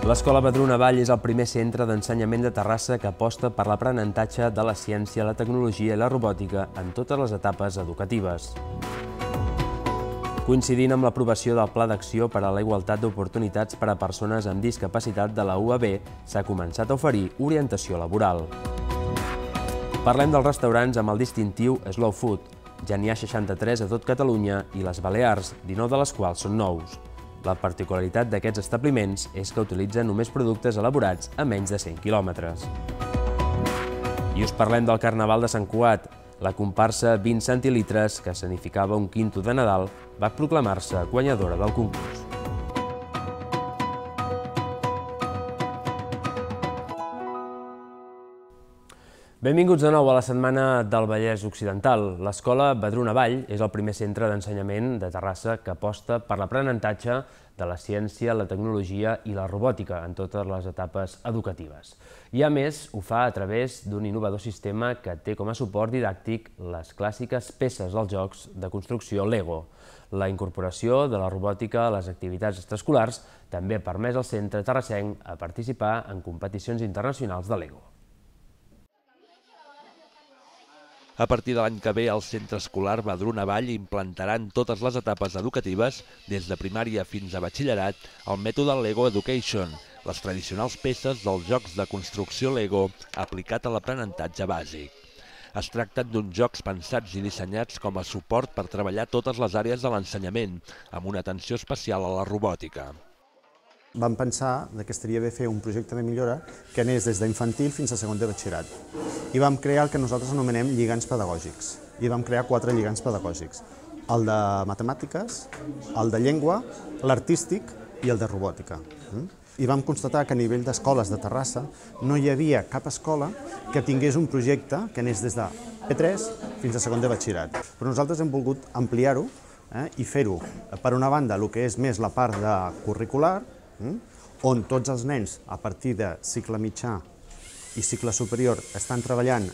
L'Escola Vedruna Vall és el primer centre d'ensenyament de Terrassa que aposta per l'aprenentatge de la ciència, la tecnologia i la robòtica en totes les etapes educatives. Coincidint amb l'aprovació del Pla d'Acció per a la Igualtat d'Oportunitats per a Persones amb Discapacitat de la UAB, s'ha començat a oferir orientació laboral. Parlem dels restaurants amb el distintiu Slow Food. Ja n'hi ha 63 a tot Catalunya i les Balears, 19 de les quals són nous. La particularitat d'aquests establiments és que utilitzen només productes elaborats a menys de 100 quilòmetres. I us parlem del Carnaval de Sant Cugat. La comparsa 20 centilitres, que escenificava un quinto de Nadal, va proclamar-se guanyadora del concurs. Benvinguts de nou a la Setmana del Vallès Occidental. L'Escola Vedruna Vall és el primer centre d'ensenyament de Terrassa que aposta per l'aprenentatge de la ciència, la tecnologia i la robòtica en totes les etapes educatives. I a més, ho fa a través d'un innovador sistema que té com a suport didàctic les clàssiques peces dels jocs de construcció Lego. La incorporació de la robòtica a les activitats extraescolars també ha permès al centre terrassenc a participar en competicions internacionals de Lego. A partir de l'any que ve, el centre escolar Vedruna Vall implantarà en totes les etapes educatives, des de primària fins a batxillerat, el mètode Lego Education, les tradicionals peces dels jocs de construcció Lego aplicat a l'aprenentatge bàsic. Es tracta d'uns jocs pensats i dissenyats com a suport per treballar totes les àrees de l'ensenyament, amb una atenció especial a la robòtica. Vam pensar que estaria bé fer un projecte de millora que anés des d'infantil fins a segon de batxillerat. I vam crear el que nosaltres anomenem lligams pedagògics. I vam crear 4 lligams pedagògics. El de matemàtiques, el de llengua, l'artístic i el de robòtica. I vam constatar que a nivell d'escoles de Terrassa no hi havia cap escola que tingués un projecte que anés des de P3 fins a segon de batxillerat. Però nosaltres hem volgut ampliar-ho i fer-ho, per una banda, el que és més la part curricular, on tots els nens, a partir de cicle mitjà i cicle superior, estan treballant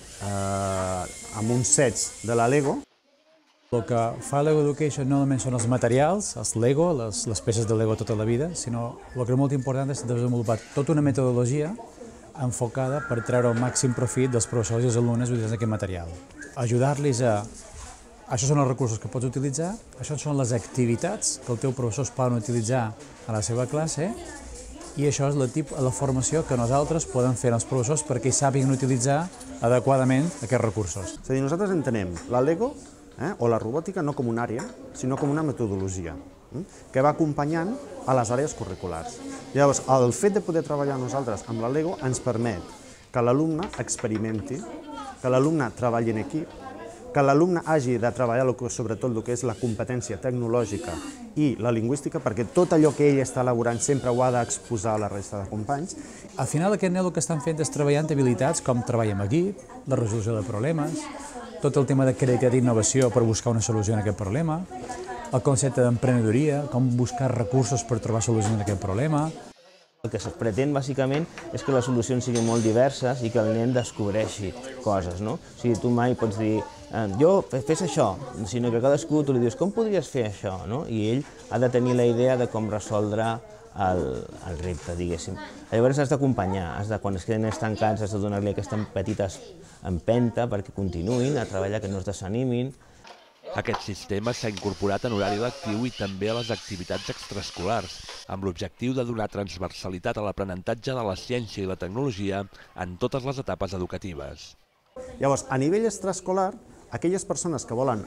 amb uns sets de la Lego. El que fa Lego Education no només són els materials, els Lego, les peces de Lego tota la vida, sinó el que és molt important és desenvolupar tota una metodologia enfocada per treure el màxim profit dels professors i els alumnes utilitzant aquest material. Ajudar-los a... Això són els recursos que pots utilitzar, això són les activitats que els teus professors poden utilitzar a la seva classe i això és la formació que nosaltres podem fer als professors perquè sàpiguen utilitzar adequadament aquests recursos. És a dir, nosaltres entenem la Lego o la robòtica no com una àrea, sinó com una metodologia que va acompanyant a les àrees curriculars. Llavors, el fet de poder treballar nosaltres amb la Lego ens permet que l'alumne experimenti, que l'alumne treballi en equip, que l'alumne hagi de treballar sobretot el que és la competència tecnològica i la lingüística, perquè tot allò que ell està elaborant sempre ho ha d'exposar a la resta de companys. Al final aquest nen el que estan fent és treballar en habilitats com treball en equip, la resolució de problemes, tot el tema de creativitat i innovació per buscar una solució a aquest problema, el concepte d'emprenedoria, com buscar recursos per trobar solucions a aquest problema. El que es pretén, bàsicament, és que les solucions siguin molt diverses i que el nen descobreixi coses, no? O sigui, tu mai pots dir, jo, fes això, sinó que cadascú tu li dius, com podries fer això, no? I ell ha de tenir la idea de com resoldre el repte, diguéssim. Llavors has d'acompanyar, quan es queden estancats has de donar-li aquesta petita empenta perquè continuïn a treballar, que no es desanimin. Aquest sistema s'ha incorporat en horari lectiu i també a les activitats extraescolars, amb l'objectiu de donar transversalitat a l'aprenentatge de la ciència i la tecnologia en totes les etapes educatives. Llavors, a nivell extraescolar, aquelles persones que volen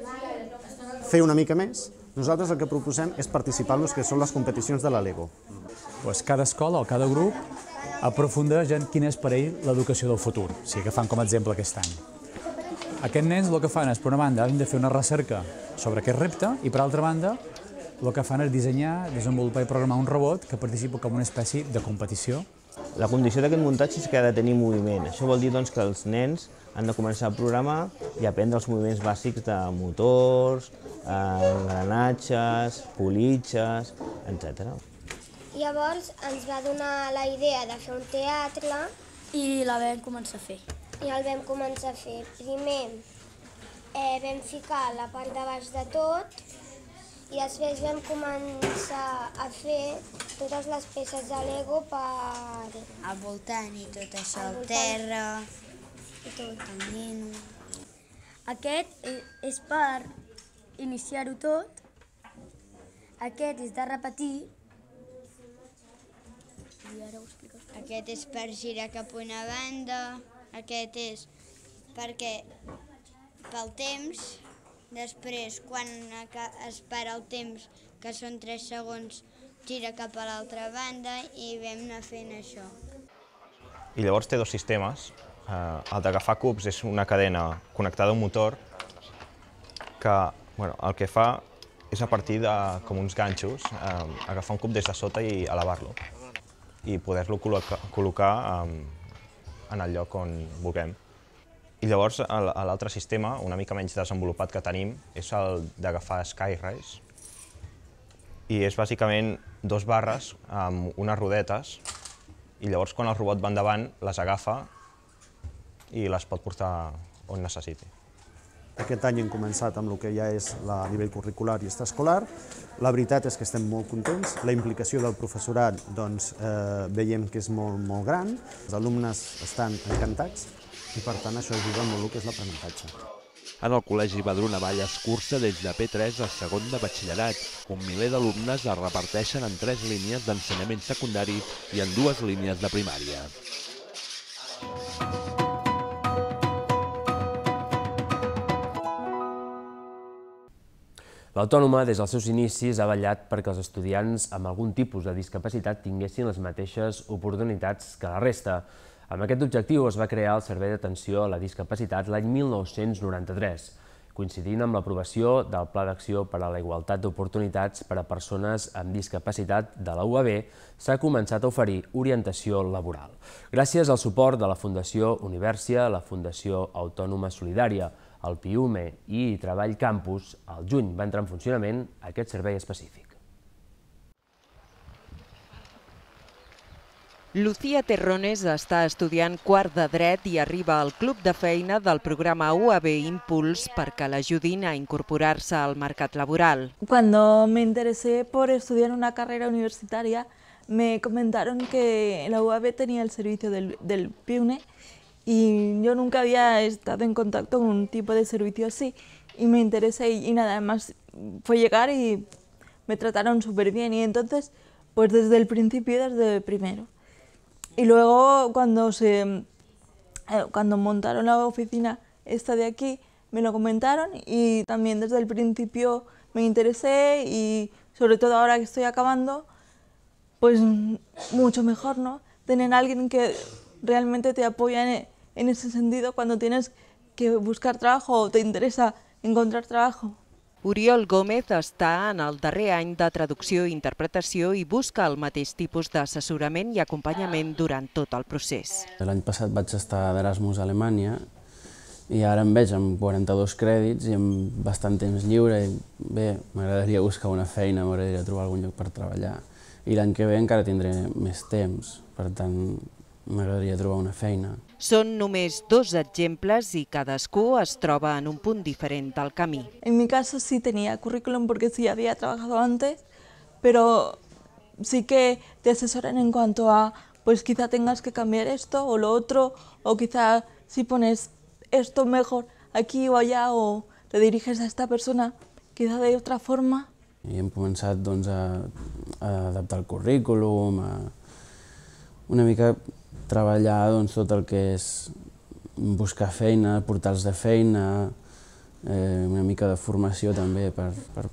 fer una mica més, nosaltres el que proposem és participar en el que són les competicions de la Lego. Cada escola o cada grup aprofundeix en quina és per ell l'educació del futur, o sigui, que fan com a exemple aquest any. Aquests nens el que fan és, per una banda, han de fer una recerca sobre aquest repte i, per altra banda, el que fan és dissenyar, desenvolupar i programar un robot que participa com una espècie de competició. La condició d'aquest muntatge és que ha de tenir moviment. Això vol dir que els nens han de començar a programar i aprendre els moviments bàsics de motors, engranatges, politges, etc. Llavors ens va donar la idea de fer un teatre i la vam començar a fer. I el vam començar a fer. Primer vam ficar la part de baix de tot I després vam començar a fer totes les peces de Lego per... Al voltant i tot això, el terra, el nino... Aquest és per iniciar-ho tot. Aquest és de repetir. I ara ho explico. Aquest és per girar cap a una banda, aquest és perquè pel temps, després quan es para el temps, que són 3 segons, gira cap a l'altra banda i vam anar fent això. I llavors té 2 sistemes. El d'agafar cubs és una cadena connectada a un motor que el que fa és a partir de com uns ganxos agafar un cub des de sota i elevar-lo i poder-lo col·locar en el lloc on vulguem. I llavors l'altre sistema, una mica menys desenvolupat que tenim, és el d'agafar Skyrise. I és bàsicament 2 barres amb unes rodetes i llavors quan el robot va endavant les agafa i les pot portar on necessiti. Aquest any hem començat amb el que ja és a nivell curricular i extraescolar. La veritat és que estem molt contents. La implicació del professorat veiem que és molt gran. Els alumnes estan encantats i per tant això ajuda molt el que és l'aprenentatge. En el Col·legi Badruna-Vall es cursa des de P3 a segon de batxillerat. Un miler d'alumnes es reparteixen en 3 línies d'ensenyament secundari i en 2 línies de primària. L'Autònoma, des dels seus inicis, ha vetllat perquè els estudiants amb algun tipus de discapacitat tinguessin les mateixes oportunitats que la resta. Amb aquest objectiu es va crear el Servei d'Atenció a la Discapacitat l'any 1993. Coincidint amb l'aprovació del Pla d'Acció per a la Igualtat d'Oportunitats per a Persones amb Discapacitat de la UAB, s'ha començat a oferir orientació laboral. Gràcies al suport de la Fundació Universia, la Fundació Autònoma Solidària, el PIUME i Treball Campus, al juny va entrar en funcionament aquest servei específic. Lucía Terrones està estudiant quart de Dret i arriba al club de feina del programa UAB Impuls perquè l'ajudin a incorporar-se al mercat laboral. Cuando me interesé por estudiar una carrera universitaria, me comentaron que la UAB tenía el servicio del PIUME y yo nunca había estado en contacto con un tipo de servicio así y me interesé y nada más fue llegar y me trataron súper bien y entonces pues desde el principio, desde primero. Y luego cuando montaron la oficina esta de aquí me lo comentaron y también desde el principio me interesé y sobre todo ahora que estoy acabando pues mucho mejor, ¿no? Tener a alguien que realmente te apoya en ese sentido cuando tienes que buscar trabajo o te interesa encontrar trabajo. Oriol Gómez està en el darrer any de traducció i interpretació i busca el mateix tipus d'assessorament i acompanyament durant tot el procés. L'any passat vaig estar d'Erasmus a Alemanya i ara em veig amb 42 crèdits i amb bastant temps lliure i bé, m'agradaria buscar una feina, m'agradaria trobar algun lloc per treballar. I l'any que ve encara tindré més temps, per tant m'agradaria trobar una feina. Són només 2 exemples y cadascú es troba en un punt diferent del camí. En mi caso sí tenía currículum porque sí había trabajado antes, pero sí que te asesoran en cuanto a, pues quizá tengas que cambiar esto o lo otro, o quizá si pones esto mejor aquí o allá o te diriges a esta persona, quizá de otra forma. I hem començat doncs, a adaptar el currículum, a una mica treballar tot el que és buscar feina, portals de feina, una mica de formació també per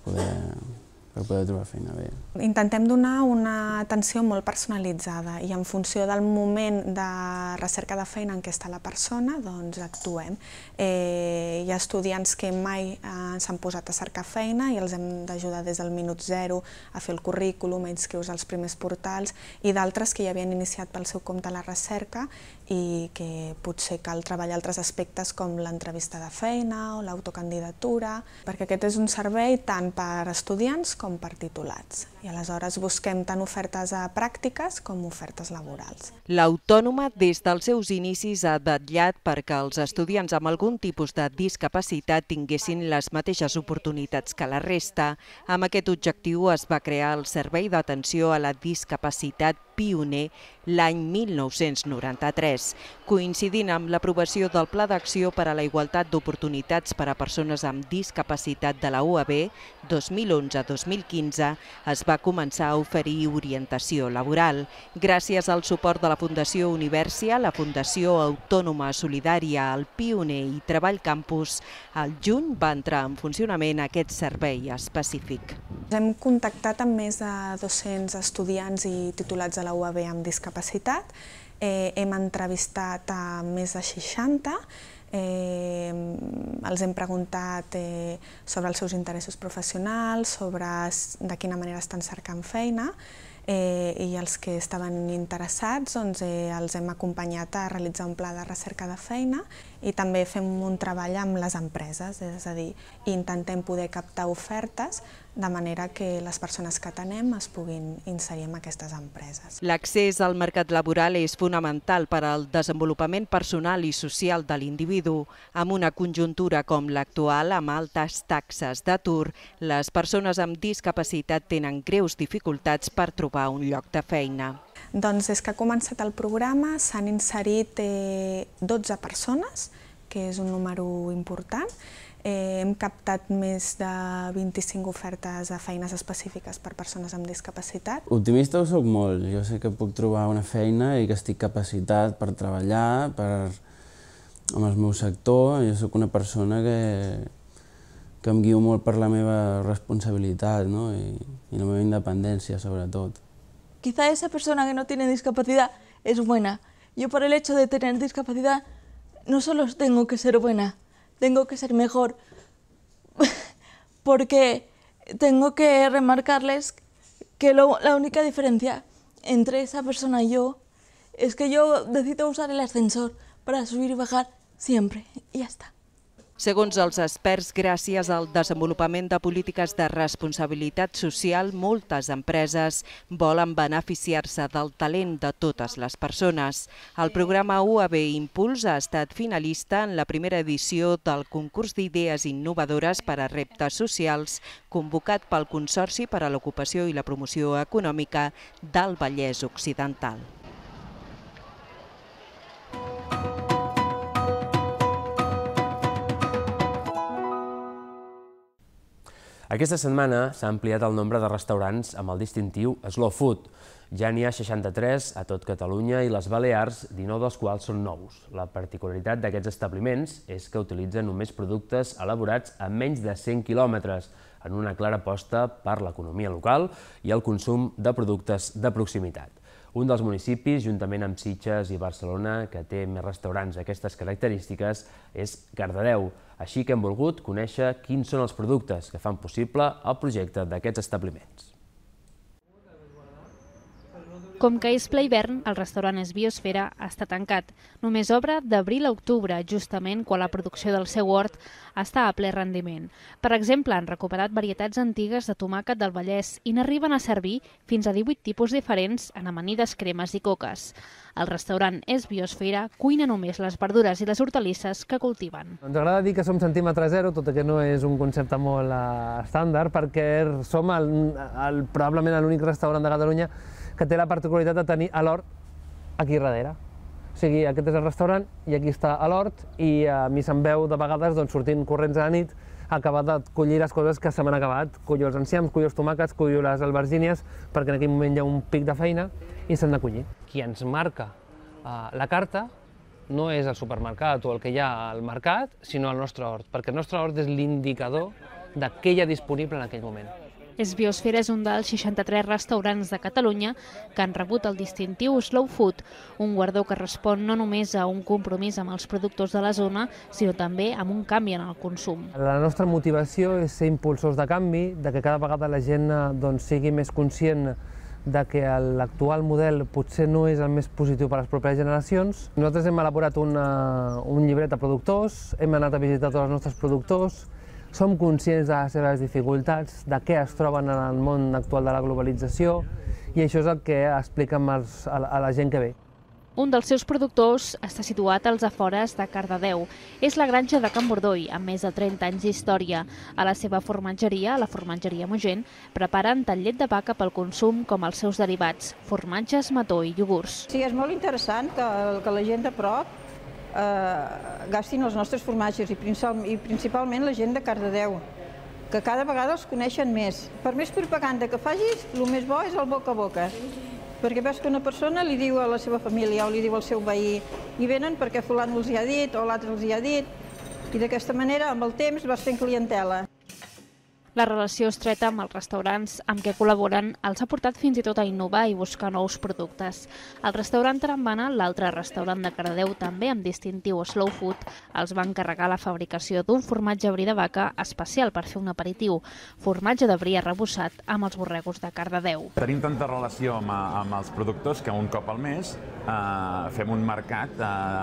poder trobar feina bé. Intentem donar una atenció molt personalitzada i en funció del moment de recerca de feina en què està la persona, doncs actuem. Hi ha estudiants que mai s'han posat a cercar feina i els hem d'ajudar des del minut zero a fer el currículum, a inscriure's als primers portals, i d'altres que ja havien iniciat pel seu compte la recerca i que potser cal treballar altres aspectes com l'entrevista de feina o l'autocandidatura, perquè aquest és un servei tant per estudiants com per titulats. I aleshores busquem tant ofertes pràctiques com ofertes laborals. L'Autònoma, des dels seus inicis, ha vetllat perquè els estudiants amb algun tipus de discapacitat tinguessin les mateixes oportunitats que la resta. Amb aquest objectiu es va crear el Servei d'Atenció a la Discapacitat pioner l'any 1993, coincidint amb l'aprovació del Pla d'Acció per a la Igualtat d'Oportunitats per a Persones amb Discapacitat de la UAB 2011-2015, es va començar a oferir orientació laboral. Gràcies al suport de la Fundació Universia, la Fundació Autònoma Solidària, el Pioner i Treball Campus, al juny va entrar en funcionament aquest servei específic. Hem contactat amb més de 200 estudiants i titulats de la UAB amb discapacitat. Hem entrevistat a més de 60. Els hem preguntat sobre els seus interessos professionals, sobre de quina manera estan cercant feina, i els que estaven interessats els hem acompanyat a realitzar un pla de recerca de feina i també fem un treball amb les empreses, és a dir, intentem poder captar ofertes de manera que les persones que atenem es puguin inserir en aquestes empreses. L'accés al mercat laboral és fonamental per al desenvolupament personal i social de l'individu. Amb una conjuntura com l'actual, amb altes taxes d'atur, les persones amb discapacitat tenen greus dificultats per trobar un lloc de feina. Doncs des que ha començat el programa s'han inserit 12 persones, que és un número important. Hem captat més de 25 ofertes de feines específiques per persones amb discapacitat. Optimista ho soc molt. Jo sé que puc trobar una feina i que estic capacitat per treballar amb el meu sector. Jo soc una persona que em guio molt per la meva responsabilitat, ¿no? y la meva independència, sobretot. Quizá esa persona que no tiene discapacidad es buena. Yo por el hecho de tener discapacidad no solo tengo que ser buena, tengo que ser mejor, porque tengo que remarcarles que la única diferencia entre esa persona y yo es que yo decido usar el ascensor para subir y bajar siempre, y ya está. Segons els experts, gràcies al desenvolupament de polítiques de responsabilitat social, moltes empreses volen beneficiar-se del talent de totes les persones. El programa UAB Impuls ha estat finalista en la primera edició del concurs d'idees innovadores per a reptes socials convocat pel Consorci per a l'Ocupació i la Promoció Econòmica del Vallès Occidental. Aquesta setmana s'ha ampliat el nombre de restaurants amb el distintiu Slow Food. Ja n'hi ha 63 a tot Catalunya i les Balears, 19 dels quals són nous. La particularitat d'aquests establiments és que utilitzen només productes elaborats a menys de 100 quilòmetres, en una clara aposta per l'economia local i el consum de productes de proximitat. Un dels municipis, juntament amb Sitges i Barcelona, que té més restaurants d'aquestes característiques, és Cardedeu. Així que hem volgut conèixer quins són els productes que fan possible el projecte d'aquests establiments. Com que és ple hivern, el restaurant Biosfera està tancat. Només obre d'abril a octubre, justament quan la producció del seu hort està a ple rendiment. Per exemple, han recuperat varietats antigues de tomàquet del Vallès i n'arriben a servir fins a 18 tipus diferents en amanides, cremes i coques. El restaurant Biosfera cuina només les verdures i les hortalisses que cultiven. Ens agrada dir que som centímetre zero, tot i que no és un concepte molt estàndard, perquè som probablement l'únic restaurant de Catalunya que té la particularitat de tenir l'hort aquí darrere. O sigui, aquest és el restaurant i aquí està l'hort i a mi se'm veu de vegades sortint corrents a la nit acabar de collir les coses que se m'han acabat. Collo els enciams, collo els tomàquets, collo les albergínies, perquè en aquell moment hi ha un pic de feina i s'han de collir. Qui ens marca la carta no és el supermercat o el que hi ha al mercat, sinó el nostre hort, perquè el nostre hort és l'indicador de què hi ha disponible en aquell moment. Biosfera és un dels 63 restaurants de Catalunya que han rebut el distintiu Slow Food, un guardó que respon no només a un compromís amb els productors de la zona, sinó també amb un canvi en el consum. La nostra motivació és ser impulsors de canvi, de que cada vegada la gent sigui més conscient de que l'actual model potser no és el més positiu per a les properes generacions. Nosaltres hem elaborat un llibret de productors, hem anat a visitar tots els nostres productors, som conscients de les seves dificultats, de què es troben en el món actual de la globalització, i això és el que expliquen a la gent que ve. Un dels seus productors està situat als afores de Cardedeu. És la granja de Can Bordoi, amb més de 30 anys d'història. A la seva formatgeria, la formatgeria Mogent, preparen tant llet de vaca pel consum com els seus derivats, formatges, mató i iogurts. Sí, és molt interessant que la gent de prop gastin els nostres formatges i principalment la gent de Cardedeu, que cada vegada els coneixen més. Per més propaganda que facis, el més bo és el boca a boca. Perquè veus que una persona li diu a la seva família o li diu al seu veí i venen perquè fulano els hi ha dit o l'altre els hi ha dit, i d'aquesta manera, amb el temps, vas fent clientela. La relació estreta amb els restaurants amb què col·laboren els ha portat fins i tot a innovar i buscar nous productes. El restaurant Tarambana, l'altre restaurant de Cardedeu, també amb distintiu Slow Food, els va encarregar la fabricació d'un formatge brie de vaca especial per fer un aperitiu, formatge de brie arrebossat amb els borregos de Cardedeu. Tenim tanta relació amb els productors que un cop al mes fem un mercat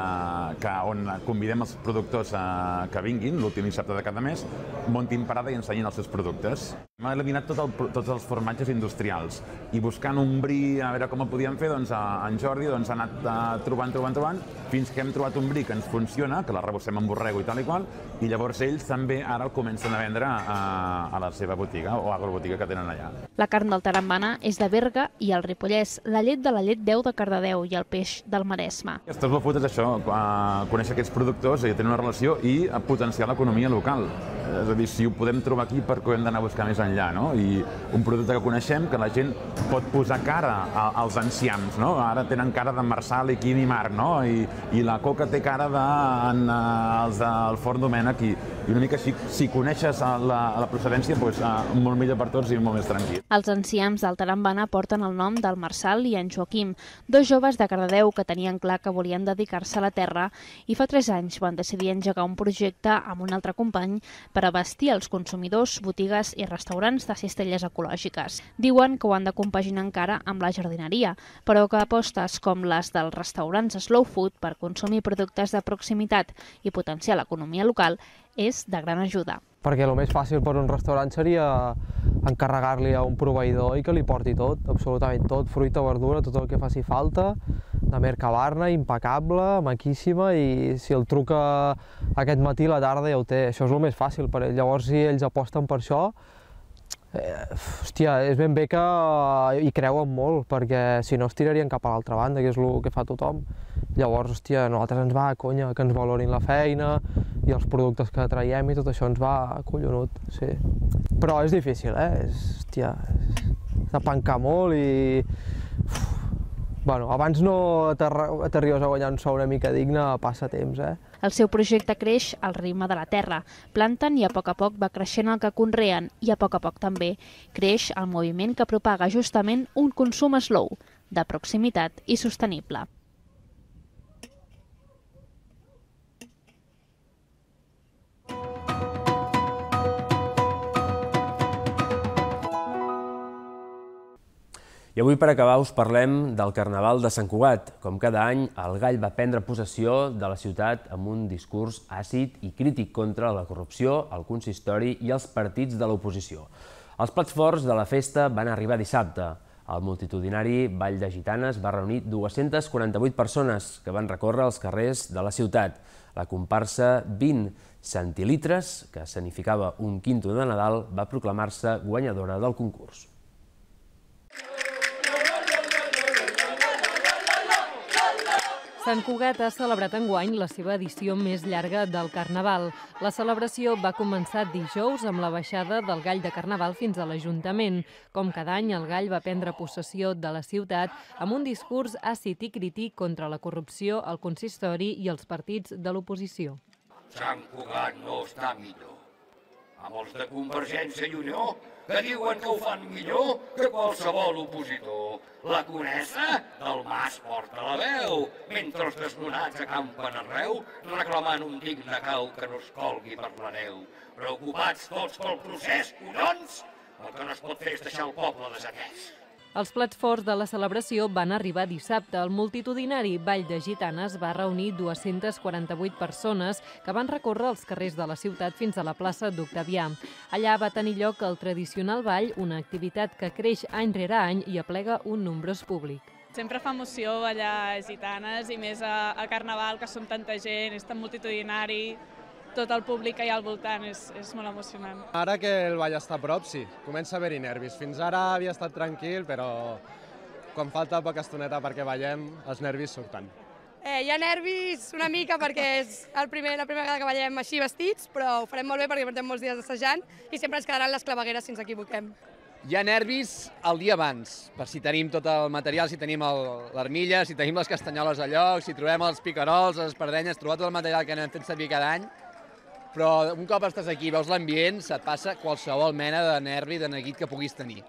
on convidem els productors que vinguin l'últim dissabte de cada mes, muntin parada i ensenyin els seus productes. Hem eliminat tots els formatges industrials i buscant un brie, a veure com el podíem fer, doncs en Jordi ha anat trobant, fins que hem trobat un brie que ens funciona, que l'arrebossem amb borrego i tal i qual, i llavors ells també ara el comencen a vendre a la seva botiga o agrobotiga que tenen allà. La carn del Tarambana és de Berga i el Ripollès, la llet de la llet d'Eu de Cardedeu i el peix del Maresme. Slow Food és això, conèixer aquests productors i tenir una relació i potenciar l'economia local. És a dir, si ho podem trobar aquí, per què ho hem d'anar a buscar més enllà, no? I un producte que coneixem, que la gent pot posar cara als enciams, no? Ara tenen cara de Marsal i Quim i Marc, no? I la coca té cara dels del Forn Domènec, i una mica així, si coneixes la procedència, molt millor per tots i molt més tranquil. Els enciams del Tarambana porten el nom del Marsal i en Joaquim, dos joves de Cardedeu que tenien clar que volien dedicar-se a la terra i fa 3 anys van decidir engegar un projecte amb un altre company per abastir els consumidors, botigues i restaurants de cistelles ecològiques. Diuen que ho han de compaginar encara amb la jardineria, però que apostes com les dels restaurants Slow Food per consumir productes de proximitat i potenciar l'economia local és de gran ajuda. Perquè el més fàcil per un restaurant seria encarregar-li a un proveïdor i que li porti tot, absolutament tot, fruita, verdura, tot el que faci falta, de Mercabarna, impecable, maquíssima, i si el truca aquest matí a la tarda ja ho té. Això és el més fàcil per ell. Llavors, si ells aposten per això, hòstia, és ben bé que hi creuen molt, perquè si no es tirarien cap a l'altra banda, que és el que fa tothom. Llavors, hòstia, a nosaltres ens va a conya que ens valorin la feina i els productes que traiem i tot això ens va collonut, sí. Però és difícil, hòstia, és de pencar molt i... Bueno, abans no t'arribes a guanyar un sou una mica digne, passa temps, El seu projecte creix al ritme de la terra. Planten i a poc va creixent el que conreen i a poc també creix el moviment que propaga justament un consum slow, de proximitat i sostenible. I avui, per acabar, us parlem del Carnaval de Sant Cugat. Com cada any, el gall va prendre possessió de la ciutat amb un discurs àcid i crític contra la corrupció, el consistori i els partits de l'oposició. Els plats forts de la festa van arribar dissabte. El multitudinari Ball de Gitanes va reunir 248 persones que van recórrer els carrers de la ciutat. La comparsa 20 centilitres, que significava un quinto de Nadal, va proclamar-se guanyadora del concurs. Sant Cugat ha celebrat enguany la seva edició més llarga del Carnaval. La celebració va començar dijous amb la baixada del gall de Carnaval fins a l'Ajuntament. Com cada any, el gall va prendre possessió de la ciutat amb un discurs àcid i crític contra la corrupció, el consistori i els partits de l'oposició. Sant Cugat no està millor. Amb els de Convergència i Unió, que diuen que ho fan millor que qualsevol opositor. La Conesa del Mas porta la veu, mentre els desnonats acampen arreu, reclamant un digne cau que no es colgui per la neu. Preocupats tots pel procés, collons! El que no es pot fer és deixar el poble desatès. Els plats forts de la celebració van arribar dissabte. El multitudinari Ball de Gitanes va reunir 248 persones que van recórrer els carrers de la ciutat fins a la plaça d'Octavià. Allà va tenir lloc el tradicional ball, una activitat que creix any rere any i aplega un nombrós públic. Sempre fa emoció ballar Gitanes i més a Carnaval, que som tanta gent, és tan multitudinari. Tot el públic que hi ha al voltant és molt emocionant. Ara que el ball està a prop, sí, comença a haver-hi nervis. Fins ara havia estat tranquil, però quan falta poca estoneta perquè ballem, els nervis surten. Hi ha nervis una mica perquè és la primera vegada que ballem així vestits, però ho farem molt bé perquè portem molts dies assajant i sempre ens quedaran les clavegueres si ens equivoquem. Hi ha nervis el dia abans, per si tenim tot el material, si tenim l'armilla, si tenim les castanyoles a lloc, si trobem els picarols, les espardenyes, trobar tot el material que anem fent servir cada any. Però un cop estàs aquí i veus l'ambient, se't passa qualsevol mena de nervi, de neguit que puguis tenir.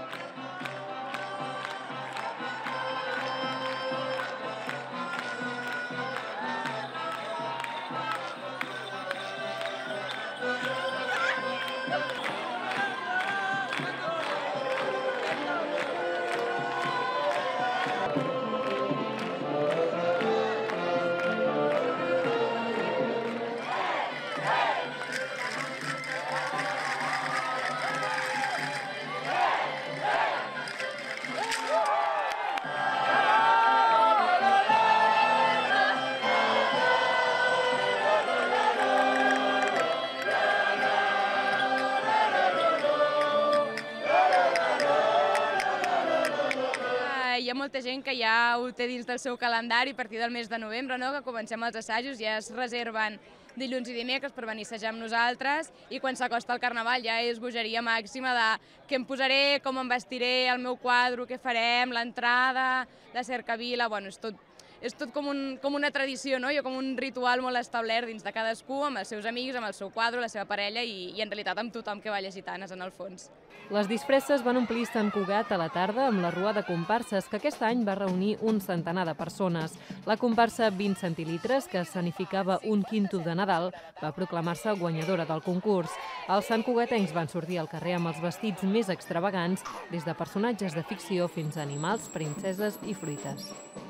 Hi ha molta gent que ja ho té dins del seu calendari a partir del mes de novembre, que comencem els assajos, ja es reserven dilluns i dimecres per venir a assajar amb nosaltres i quan s'acosta el Carnaval ja és bogeria màxima de què em posaré, com em vestiré, el meu quadre, què farem, l'entrada, la cercavila, bueno, és tot com una tradició, no? I com un ritual molt establert dins de cadascú, amb els seus amics, amb el seu quadre, la seva parella i en realitat amb tothom que balla Gitanes en el fons. Les disfresses van omplir Sant Cugat a la tarda amb la rua de comparses, que aquest any va reunir un centenar de persones. La comparsa 20 centilitres, que escenificava un quinto de Nadal, va proclamar-se guanyadora del concurs. Els santcugatencs van sortir al carrer amb els vestits més extravagants, des de personatges de ficció fins a animals, princeses i fruites.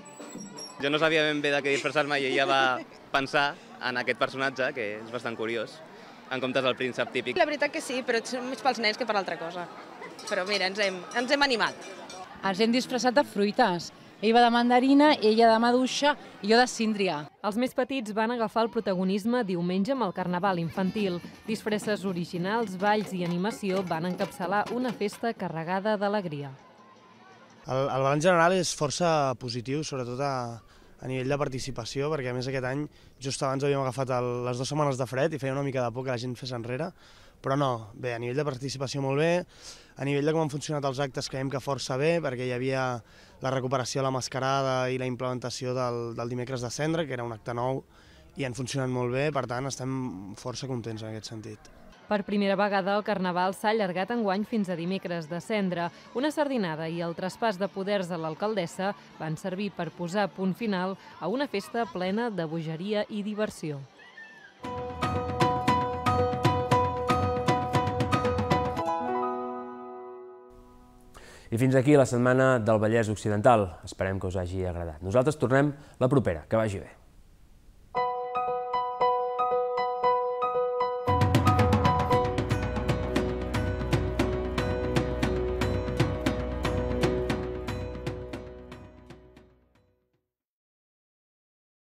Jo no sabia ben bé de què disfressar-me i ella va pensar en aquest personatge, que és bastant curiós, en comptes del príncep típic. La veritat que sí, però és més pels nens que per altra cosa. Però mira, ens hem animat. Ens hem disfressat de fruites. Ell va de mandarina, ella de maduixa i jo de síndria. Els més petits van agafar el protagonisme diumenge amb el Carnaval infantil. Disfresses originals, balls i animació van encapçalar una festa carregada d'alegria. El balanç general és força positiu, sobretot a nivell de participació, perquè a més aquest any just abans havíem agafat les 2 setmanes de fred i feia una mica de por que la gent fes enrere, però no, bé, a nivell de participació molt bé, a nivell de com han funcionat els actes creiem que força bé, perquè hi havia la recuperació de la mascarada i la implementació del dimecres de cendre, que era un acte nou, i han funcionat molt bé, per tant estem força contents en aquest sentit. Per primera vegada el Carnaval s'ha allargat enguany fins a dimecres de cendre. Una sardinada i el traspàs de poders a l'alcaldessa van servir per posar punt final a una festa plena de bogeria i diversió. I fins aquí la setmana del Vallès Occidental. Esperem que us hagi agradat. Nosaltres tornem la propera. Que vagi bé.